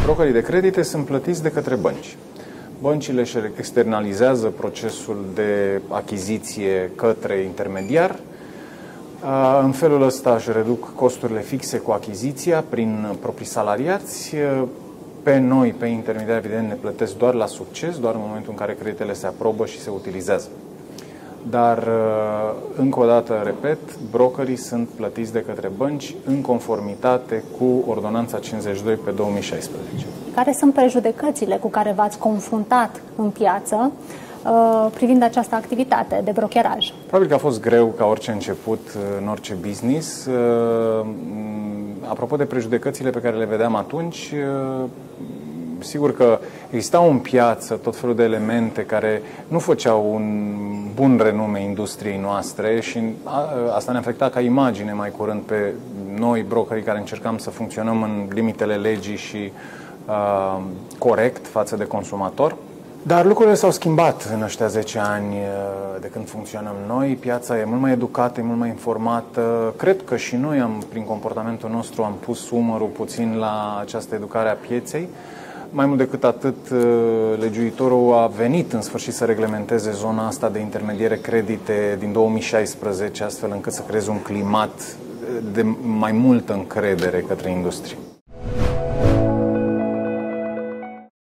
Brokerii de credite sunt plătiți de către bănci. Băncile își externalizează procesul de achiziție către intermediar. În felul ăsta își reduc costurile fixe cu achiziția prin proprii salariați. Pe noi, pe intermediar, evident, ne plătesc doar la succes, doar în momentul în care creditele se aprobă și se utilizează. Dar, încă o dată, repet, brokerii sunt plătiți de către bănci în conformitate cu Ordonanța 52 pe 2016. Care sunt prejudecățile cu care v-ați confruntat în piață privind această activitate de brokeraj? Probabil că a fost greu ca orice început în orice business. Apropo de prejudecățile pe care le vedeam atunci, sigur că existau în piață tot felul de elemente care nu făceau un bun renume industriei noastre și asta ne afecta ca imagine mai curând pe noi, brokerii, care încercam să funcționăm în limitele legii și corect față de consumator. Dar lucrurile s-au schimbat în ăștia 10 ani de când funcționăm noi. Piața e mult mai educată, e mult mai informată. Cred că și noi, prin comportamentul nostru, am pus umărul puțin la această educare a pieței. Mai mult decât atât, legiuitorul a venit în sfârșit să reglementeze zona asta de intermediere credite din 2016, astfel încât să creeze un climat de mai multă încredere către industrie.